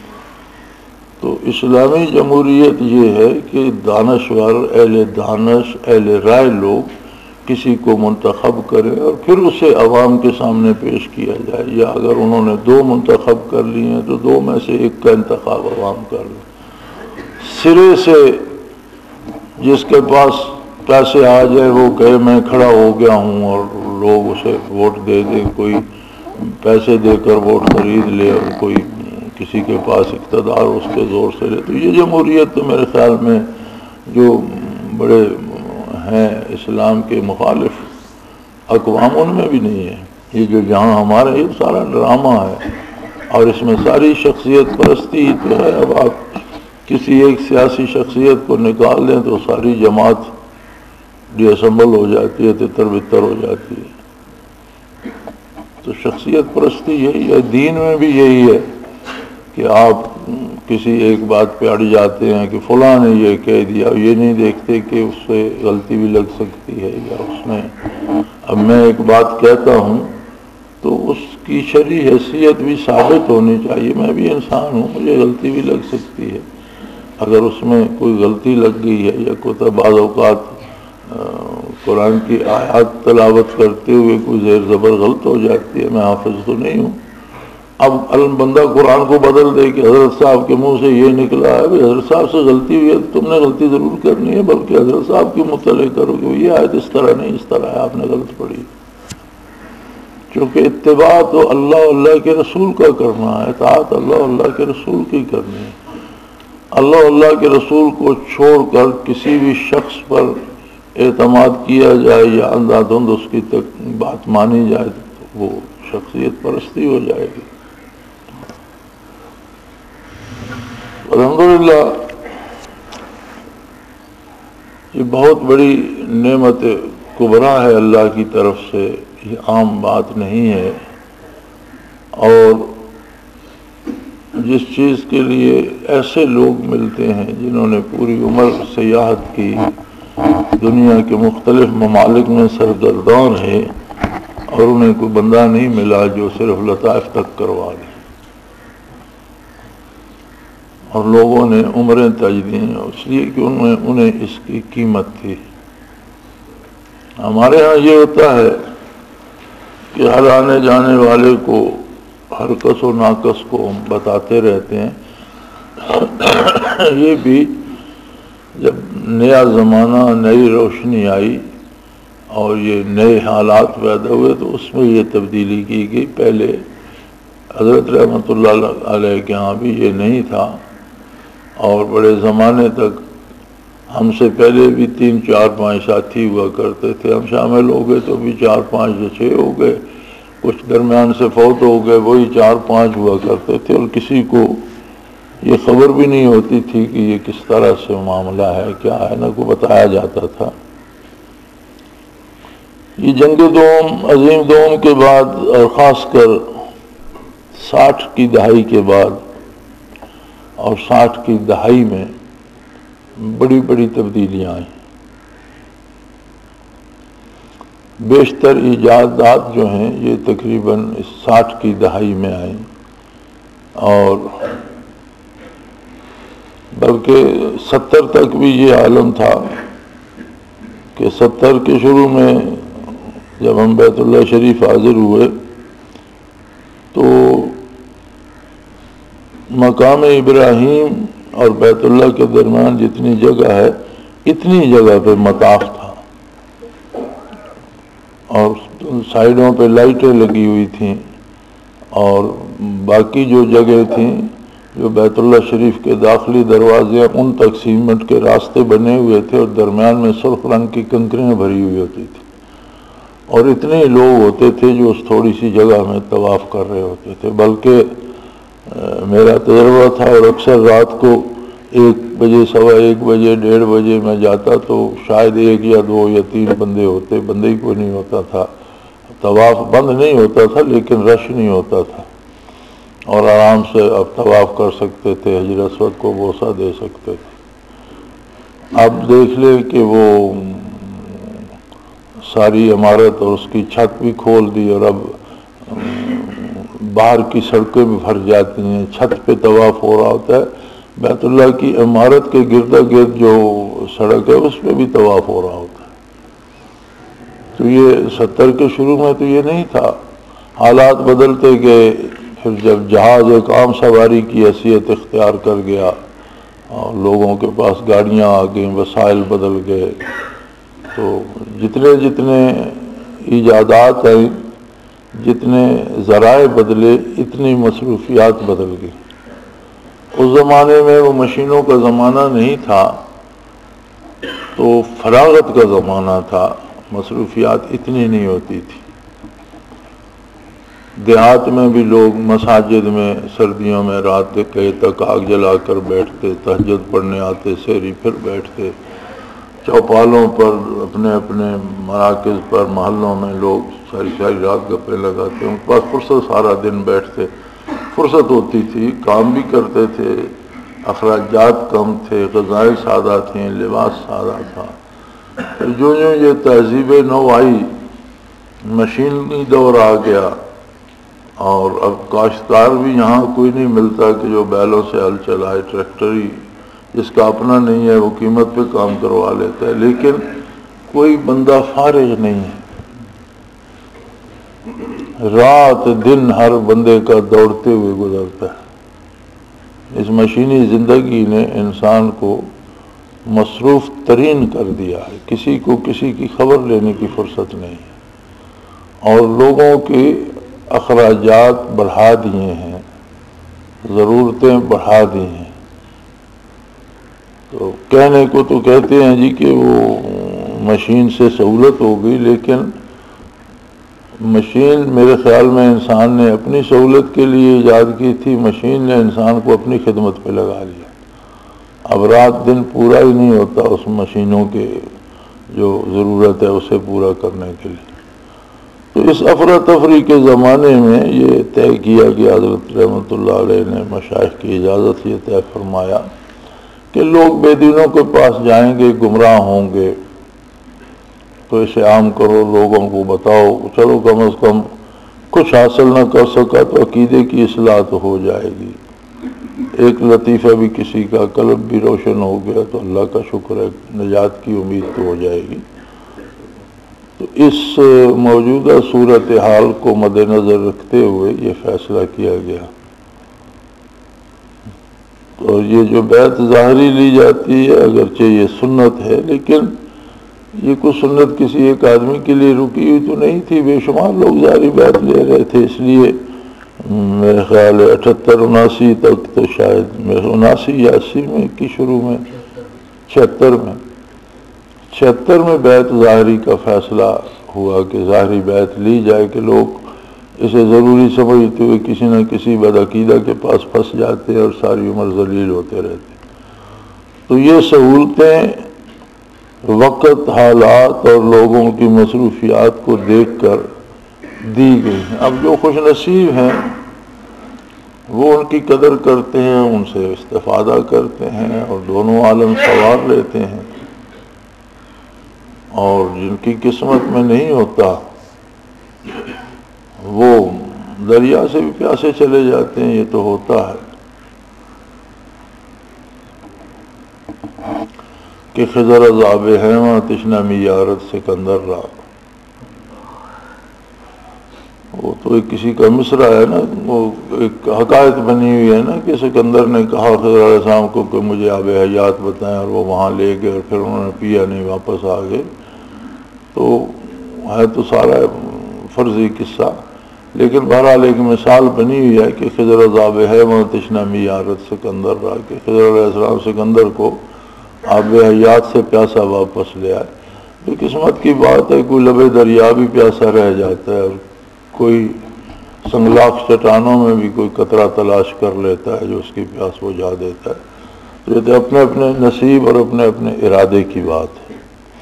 تو اسلامی جمہوریت یہ ہے کہ دانشور، اہل دانش، اہل رائے لوگ کسی کو منتخب کریں اور پھر اسے عوام کے سامنے پیش کیا جائے، یا اگر انہوں نے دو منتخب کر لی ہیں تو دو میں سے ایک کا انتخاب عوام کر لیں۔ سرے سے جس کے پاس پیسے آ جائے وہ کہے میں کھڑا ہو گیا ہوں اور لوگ اسے ووٹ دے دیں، کوئی پیسے دے کر ووٹ خرید لے اور کوئی کسی کے پاس اقتدار اس کے زور سے لے، تو یہ جمہوریت تو میرے خیال میں جو بڑے ہیں اسلام کے مخالف اقوام ان میں بھی نہیں ہے۔ یہ جو جہاں ہمارے یہ سارا ڈرامہ ہے اور اس میں ساری شخصیت پرستی ہی تو ہے۔ اب آپ کسی ایک سیاسی شخصیت کو نکال دیں تو ساری جماعت ڈی اسمبل ہو جاتی ہے، تتر بتر ہو جاتی ہے۔ تو شخصیت پرستی یہی ہے، دین میں بھی یہی ہے کہ آپ کسی ایک بات پہ اڑ جاتے ہیں کہ فلاں نے یہ کہہ دیا، یہ نہیں دیکھتے کہ اس سے غلطی بھی لگ سکتی ہے، یا اس نے اب میں ایک بات کہتا ہوں تو اس کی شرعی حیثیت بھی ثابت ہونی چاہیے، میں بھی انسان ہوں، مجھے غلطی بھی لگ سکتی ہے۔ اگر اس میں کوئی غلطی لگ گئی ہے یا کوئی بعض اوقات قرآن کی آیات تلاوت کرتے ہوئے کوئی زیر زبر غلط ہو جاتی ہے، میں حافظ تو نہیں ہوں، اب بندہ قرآن کو بدل دے کہ حضرت صاحب کے منہ سے یہ نکلا ہے، حضرت صاحب سے غلطی ہوئی ہے، تم نے غلطی ضرور کرنی ہے، بلکہ حضرت صاحب کی مطلع کرو کہ یہ آیت اس طرح نہیں، اس طرح ہے، آپ نے غلط پڑھی۔ چونکہ اتباع تو اللہ اللہ کے رسول کا کرنا ہے، اطاعت اللہ اللہ کے رسول کی کرنی ہے۔ اللہ اللہ کے رسول کو چھوڑ کر کسی بھی شخص پر اعتماد کیا جائے یا اندھا دھند اس کی تک بات مانی جائے تو وہ شخصیت پرستی ہو جائے گی۔ الحمدللہ یہ بہت بڑی نعمت کبریٰ ہے اللہ کی طرف سے، یہ عام بات نہیں ہے، اور جس چیز کے لیے ایسے لوگ ملتے ہیں جنہوں نے پوری عمر سیاحت کی، دنیا کے مختلف ممالک میں سرگردان ہے، اور انہیں کوئی بندہ نہیں ملا جو صرف لطائف تک کروا دے، اور لوگوں نے عمریں تج دیں اس لیے کہ انہیں انہیں اس کی قیمت تھی۔ ہمارے ہاں یہ ہوتا ہے کہ ہر آنے جانے والے کو ہر کس و ناقص کو ہم بتاتے رہتے ہیں۔ یہ بھی جب نیا زمانہ، نئی روشنی آئی اور یہ نئے حالات پیدا ہوئے تو اس میں یہ تبدیلی کی گئی۔ پہلے حضرت رحمۃ اللہ علیہ کے ہاں بھی یہ نہیں تھا، اور بڑے زمانے تک ہم سے پہلے بھی تین چار پانچ ساتھی ہوا کرتے تھے، ہم شامل ہو گئے تو بھی چار پانچ یا چھ ہو گئے، کچھ درمیان سے فوت ہو گئے، وہی چار پانچ ہوا کرتے تھے، اور کسی کو یہ خبر بھی نہیں ہوتی تھی کہ یہ کس طرح سے معاملہ ہے، کیا ہے، نہ کو بتایا جاتا تھا۔ یہ جنگ دوم، عظیم دوم کے بعد اور خاص کر ساٹھ کی دہائی کے بعد اور ساٹھ کی دہائی میں بڑی بڑی تبدیلیاں آئیں۔ بیشتر ایجادات جو ہیں یہ تقریباً اس ساٹھ کی دہائی میں آئیں، اور بلکہ ستر تک بھی یہ عالم تھا کہ ستر کے شروع میں جب ہم بیت اللہ شریف حاضر ہوئے تو مقام ابراہیم اور بیت اللہ کے درمیان جتنی جگہ ہے اتنی جگہ پہ مطاف تھا، اور سائیڈوں پہ لائٹیں لگی ہوئی تھیں، اور باقی جو جگہ تھیں جو بیت اللہ شریف کے داخلی دروازے ان تک سیمنٹ کے راستے بنے ہوئے تھے، اور درمیان میں سرخ رنگ کی کنکریاں بھری ہوئی ہوتی تھی، اور اتنے لوگ ہوتے تھے جو اس تھوڑی سی جگہ میں طواف کر رہے ہوتے تھے۔ بلکہ میرا تجربہ تھا، اور اکثر رات کو ایک بجے، سوا ایک بجے، ڈیڑھ بجے میں جاتا تو شاید ایک یا دو یا تین بندے ہوتے، بندے ہی کوئی نہیں ہوتا تھا، طواف بند نہیں ہوتا تھا لیکن رش نہیں ہوتا تھا، اور آرام سے اب طواف کر سکتے تھے، حجر اسود کو بوسہ دے سکتے تھے۔ اب دیکھ لے کہ وہ ساری عمارت اور اس کی چھت بھی کھول دی، اور اب باہر کی سڑکیں بھی بھر جاتی ہیں، چھت پہ طواف ہو رہا ہوتا ہے، بیت اللہ کی عمارت کے گردا گرد جو سڑک ہے اس پہ بھی طواف ہو رہا ہوتا ہے۔ تو یہ ستر کے شروع میں تو یہ نہیں تھا، حالات بدلتے گئے، پھر جب جہاز ایک عام سواری کی حیثیت اختیار کر گیا اور لوگوں کے پاس گاڑیاں آ گئیں، وسائل بدل گئے، تو جتنے جتنے ایجادات آئیں، جتنے ذرائع بدلے، اتنی مصروفیات بدل گئی۔ اس زمانے میں وہ مشینوں کا زمانہ نہیں تھا، تو فراغت کا زمانہ تھا، مصروفیات اتنی نہیں ہوتی تھی۔ دیہات میں بھی لوگ مساجد میں سردیوں میں رات گئے تک آگ جلا کر بیٹھتے، تہجد پڑھنے آتے، سحری پھر بیٹھتے، چوپالوں پر، اپنے اپنے مراکز پر، محلوں میں لوگ ساری ساری رات گپے لگاتے، ان کے پاس فرصت سارا دن بیٹھتے، فرصت ہوتی تھی، کام بھی کرتے تھے، اخراجات کم تھے، غذائیں سادہ تھیں، لباس سادہ تھا۔ پھر جو جو یہ تہذیب نو آئی، مشینی دور آ گیا، اور اب کاشتکار بھی یہاں کوئی نہیں ملتا کہ جو بیلوں سے ہل چلائے، ٹریکٹری جس کا اپنا نہیں ہے وہ قیمت پہ کام کروا لیتا ہے، لیکن کوئی بندہ فارغ نہیں ہے، رات دن ہر بندے کا دوڑتے ہوئے گزرتا ہے۔ اس مشینی زندگی نے انسان کو مصروف ترین کر دیا ہے، کسی کو کسی کی خبر لینے کی فرصت نہیں ہے، اور لوگوں کے اخراجات بڑھا دیے ہیں، ضرورتیں بڑھا دی ہیں۔ تو کہنے کو تو کہتے ہیں جی کہ وہ مشین سے سہولت ہو گئی، لیکن مشین میرے خیال میں انسان نے اپنی سہولت کے لیے ایجاد کی تھی، مشین نے انسان کو اپنی خدمت پہ لگا لیا۔ اب رات دن پورا ہی نہیں ہوتا اس مشینوں کے جو ضرورت ہے اسے پورا کرنے کے لیے۔ تو اس افراتفری کے زمانے میں یہ طے کیا کہ حضرت رحمۃ اللہ علیہ نے مشائخ کی اجازت یہ طے فرمایا کہ لوگ بے دینوں کے پاس جائیں گے، گمراہ ہوں گے، تو اسے عام کرو، لوگوں کو بتاؤ، چلو کم از کم کچھ حاصل نہ کر سکا تو عقیدے کی اصلاح تو ہو جائے گی۔ ایک لطیفہ بھی کسی کا قلب بھی روشن ہو گیا تو اللہ کا شکر ہے، نجات کی امید تو ہو جائے گی۔ تو اس موجودہ صورتحال کو مد نظر رکھتے ہوئے یہ فیصلہ کیا گیا۔ تو یہ جو بیعت ظاہری لی جاتی ہے اگرچہ یہ سنت ہے، لیکن یہ کوئی سنت کسی ایک آدمی کے لیے رکی ہوئی تو نہیں تھی، بے شمار لوگ ظاہری بیعت لے رہے تھے۔ اس لیے میرے خیال ہے اٹھہتر اناسی تک تو شاید میرے اناسی یا اسی میں کی شروع میں چھہتر میں چھہتر میں بیعت ظاہری کا فیصلہ ہوا کہ ظاہری بیعت لی جائے، کہ لوگ اسے ضروری سمجھتے ہوئے کسی نہ کسی بدعقیدہ کے پاس پھنس جاتے اور ساری عمر ذلیل ہوتے رہتے۔ تو یہ سہولتیں وقت، حالات اور لوگوں کی مصروفیات کو دیکھ کر دی گئی ہیں۔ اب جو خوش نصیب ہیں وہ ان کی قدر کرتے ہیں، ان سے استفادہ کرتے ہیں اور دونوں عالم سوار لیتے ہیں، اور جن کی قسمت میں نہیں ہوتا وہ دریا سے بھی پیاسے چلے جاتے ہیں۔ یہ تو ہوتا ہے کہ خضر عذاب حیواں تشنہ میارت سکندر را، وہ تو ایک کسی کا مصرع ہے نا، وہ ایک حکایت بنی ہوئی ہے نا کہ سکندر نے کہا خضر علیہ السلام کو کہ مجھے آب حیات بتائیں، اور وہ وہاں لے گئے اور پھر انہوں نے پیا نہیں، واپس آ گئے۔ تو ہے تو سارا فرضی قصہ، لیکن بہرحال ایک مثال بنی ہوئی ہے کہ خضر عذاب حیواں تشنہ میارت سکندر را، کہ خضر علیہ السلام سکندر کو آب حیات سے پیاسا واپس لے آئے۔ یہ قسمت کی بات ہے، کوئی لبے دریا بھی پیاسا رہ جاتا ہے، اور کوئی سنگلاخ چٹانوں میں بھی کوئی قطرہ تلاش کر لیتا ہے جو اس کی پیاس بجھا دیتا ہے۔ تو یہ تو اپنے اپنے نصیب اور اپنے اپنے ارادے کی بات ہے۔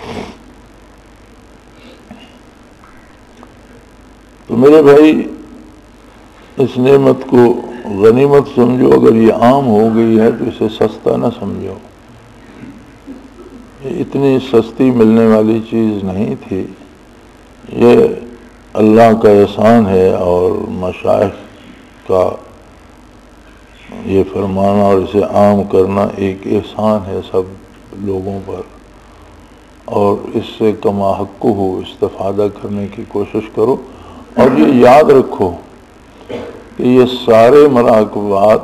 تو میرے بھائی اس نعمت کو غنیمت سمجھو، اگر یہ عام ہو گئی ہے تو اسے سستا نہ سمجھو۔ یہ اتنی سستی ملنے والی چیز نہیں تھی، یہ اللہ کا احسان ہے اور مشائخ کا یہ فرمانا اور اسے عام کرنا ایک احسان ہے سب لوگوں پر، اور اس سے کما حق ہو استفادہ کرنے کی کوشش کرو۔ اور یہ یاد رکھو کہ یہ سارے مراقبات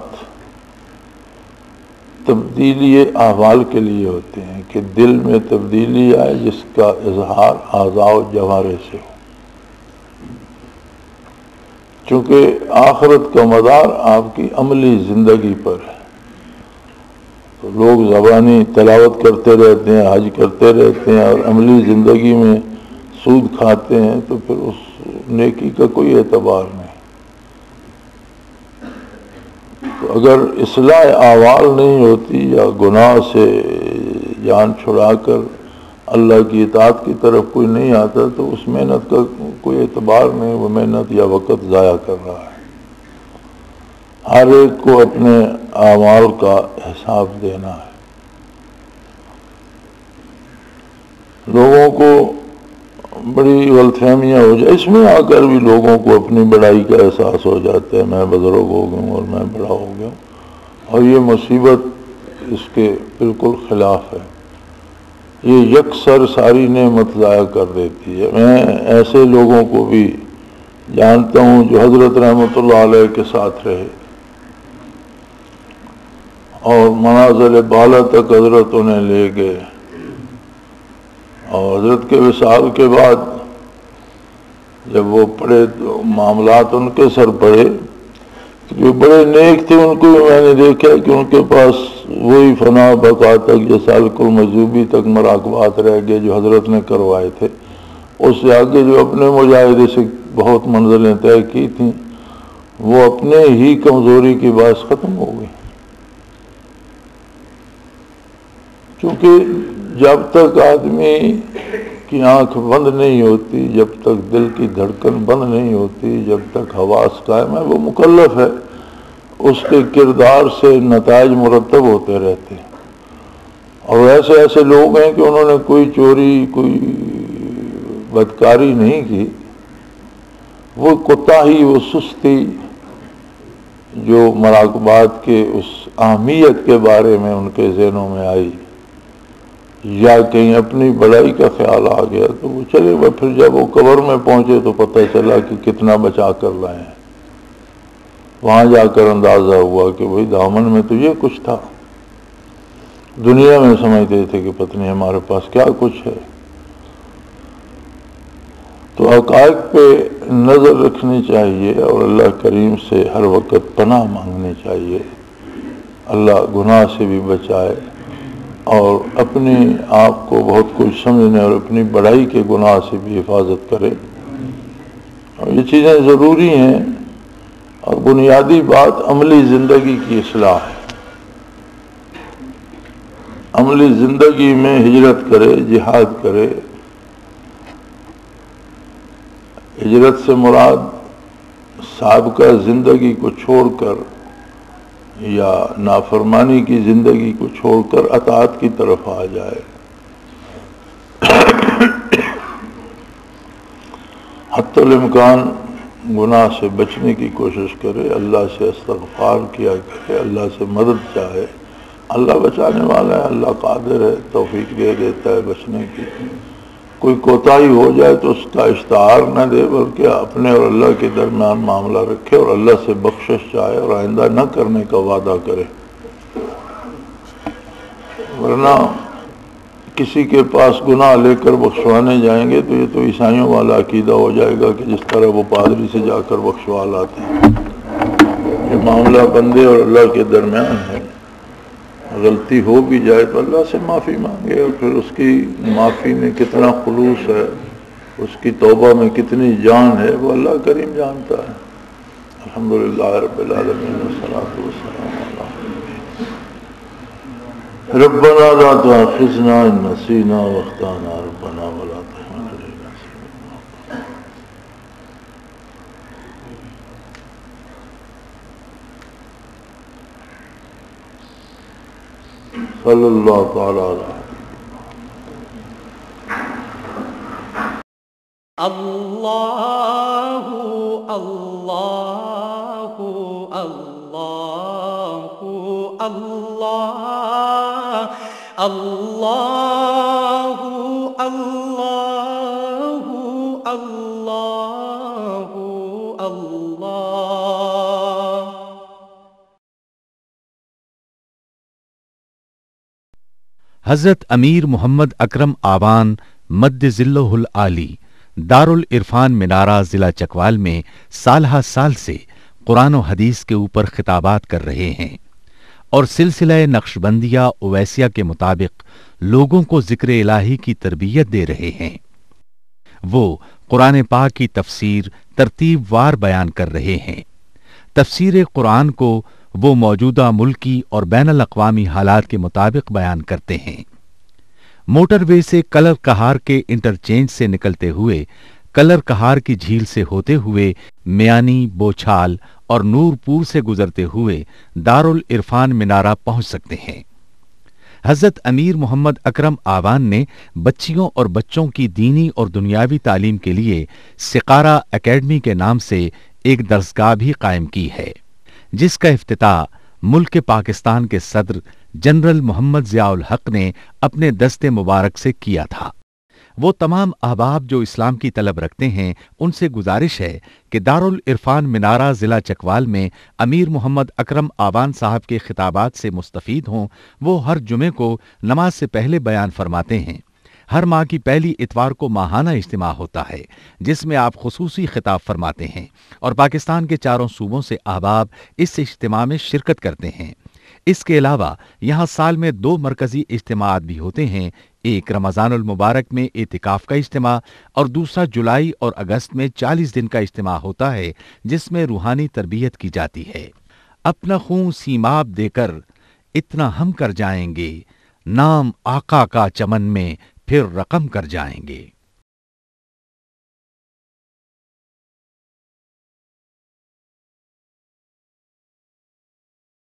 تبدیلی احوال کے لیے ہوتے ہیں، کہ دل میں تبدیلی آئے جس کا اظہار اعضاء و جوارح سے ہو، چونکہ آخرت کا مدار آپ کی عملی زندگی پر ہے۔ تو لوگ زبانی تلاوت کرتے رہتے ہیں، حج کرتے رہتے ہیں، اور عملی زندگی میں سود کھاتے ہیں، تو پھر اس نیکی کا کوئی اعتبار نہیں۔ تو اگر اصلاح احوال نہیں ہوتی یا گناہ سے جان چھڑا کر اللہ کی اطاعت کی طرف کوئی نہیں آتا، تو اس محنت کا کوئی اعتبار نہیں، وہ محنت یا وقت ضائع کر رہا ہے۔ ہر ایک کو اپنے اعمال کا حساب دینا ہے۔ لوگوں کو بڑی غلط فہمیاں ہو جائے، اس میں آ کر بھی لوگوں کو اپنی بڑائی کا احساس ہو جاتا ہے، میں بزرگ ہو گیا ہوں اور میں بڑا ہو گیا ہوں، اور یہ مصیبت اس کے بالکل خلاف ہے۔ یہ یکسر ساری نعمت ضائع کر دیتی ہے۔ میں ایسے لوگوں کو بھی جانتا ہوں جو حضرت رحمۃ اللہ علیہ کے ساتھ رہے اور منازل بالا تک حضرت انہیں لے گئے، اور حضرت کے وصال کے بعد جب وہ پڑے تو معاملات ان کے سر پڑے، جو بڑے نیک تھے ان کو میں نے دیکھا کہ ان کے پاس وہی فنا بقا تک یا سالک المجوبی تک مراقبات رہ گئے جو حضرت نے کروائے تھے۔ اس سے آگے جو اپنے مجاہدے سے بہت منزلیں طے کی تھیں وہ اپنے ہی کمزوری کی باعث ختم ہو گئی، کیونکہ جب تک آدمی کی آنکھ بند نہیں ہوتی، جب تک دل کی دھڑکن بند نہیں ہوتی، جب تک حواس قائم ہے، وہ مکلف ہے، اس کے کردار سے نتائج مرتب ہوتے رہتے ہیں۔ اور ایسے ایسے لوگ ہیں کہ انہوں نے کوئی چوری کوئی بدکاری نہیں کی، وہ کوتاہی وہ سستی جو مراقبات کے اس اہمیت کے بارے میں ان کے ذہنوں میں آئی یا کہیں اپنی بڑائی کا خیال آ گیا تو وہ چلے گئے. پھر جب وہ قبر میں پہنچے تو پتہ چلا کہ کتنا بچا کر لائے ہیں. وہاں جا کر اندازہ ہوا کہ بھئی دامن میں تو یہ کچھ تھا. دنیا میں سمجھتے تھے کہ پتہ نہیں ہمارے پاس کیا کچھ ہے. تو حقائق پہ نظر رکھنی چاہیے اور اللہ کریم سے ہر وقت پناہ مانگنی چاہیے. اللہ گناہ سے بھی بچائے اور اپنے آپ کو بہت کچھ سمجھنے اور اپنی بڑائی کے گناہ سے بھی حفاظت کرے. اور یہ چیزیں ضروری ہیں. اور بنیادی بات عملی زندگی کی اصلاح ہے. عملی زندگی میں ہجرت کرے، جہاد کرے. ہجرت سے مراد سابقہ زندگی کو چھوڑ کر یا نافرمانی کی زندگی کو چھوڑ کر اطاعت کی طرف آ جائے. حتی الامکان گناہ سے بچنے کی کوشش کرے، اللہ سے استغفار کیا کرے، اللہ سے مدد چاہے. اللہ بچانے والا ہے، اللہ قادر ہے، توفیق دے دیتا ہے بچنے کی. کوئی کوتاہی ہو جائے تو اس کا اشتہار نہ دے بلکہ اپنے اور اللہ کے درمیان معاملہ رکھے اور اللہ سے بخشش چاہے اور آئندہ نہ کرنے کا وعدہ کرے. ورنہ کسی کے پاس گناہ لے کر بخشوانے جائیں گے تو یہ تو عیسائیوں والا عقیدہ ہو جائے گا کہ جس طرح وہ پادری سے جا کر بخشوا لاتے ہیں. یہ معاملہ بندے اور اللہ کے درمیان ہے. غلطی ہو بھی جائے تو اللہ سے معافی مانگے اور پھر اس کی معافی میں کتنا خلوص ہے، اس کی توبہ میں کتنی جان ہے، وہ اللہ کریم جانتا ہے. الحمدللہ رب العالمین والصلاۃ والسلام علی ربنا لا تؤاخذنا ان نسینا واخطانا ربنا ولا تحمل علينا صلی اللہ تعالی علیہ اللہ اللہ اللہ اللہ اللہ اللہ اللہ اللہ. حضرت امیر محمد اکرم آوان مد ذلہ العالی دارالعرفان منارہ ضلع چکوال میں سالہ سال سے قرآن و حدیث کے اوپر خطابات کر رہے ہیں اور سلسلہ نقشبندیہ اویسیہ کے مطابق لوگوں کو ذکر الہی کی تربیت دے رہے ہیں. وہ قرآن پاک کی تفسیر ترتیب وار بیان کر رہے ہیں. تفسیر قرآن کو وہ موجودہ ملکی اور بین الاقوامی حالات کے مطابق بیان کرتے ہیں. موٹر وے سے کلر کہار کے انٹرچینج سے نکلتے ہوئے کلر کہار کی جھیل سے ہوتے ہوئے میانی، بوچھال اور نور پور سے گزرتے ہوئے دارالعرفان منارہ پہنچ سکتے ہیں. حضرت امیر محمد اکرم آوان نے بچیوں اور بچوں کی دینی اور دنیاوی تعلیم کے لیے سقارہ اکیڈمی کے نام سے ایک درسگاہ بھی قائم کی ہے، جس کا افتتاح ملک پاکستان کے صدر جنرل محمد ضیاء الحق نے اپنے دست مبارک سے کیا تھا. وہ تمام احباب جو اسلام کی طلب رکھتے ہیں ان سے گزارش ہے کہ دارالعرفان منارہ ضلع چکوال میں امیر محمد اکرم آوان صاحب کے خطابات سے مستفید ہوں. وہ ہر جمعے کو نماز سے پہلے بیان فرماتے ہیں. ہر ماہ کی پہلی اتوار کو ماہانہ اجتماع ہوتا ہے جس میں آپ خصوصی خطاب فرماتے ہیں اور پاکستان کے چاروں صوبوں سے احباب اس اجتماع میں شرکت کرتے ہیں. اس کے علاوہ یہاں سال میں دو مرکزی اجتماعات بھی ہوتے ہیں، ایک رمضان المبارک میں اعتکاف کا اجتماع اور دوسرا جولائی اور اگست میں چالیس دن کا اجتماع ہوتا ہے جس میں روحانی تربیت کی جاتی ہے. اپنا خون سیماب دے کر اتنا ہم کر جائیں گے، نام آقا کا چمن میں پھر رقم کر جائیں گے.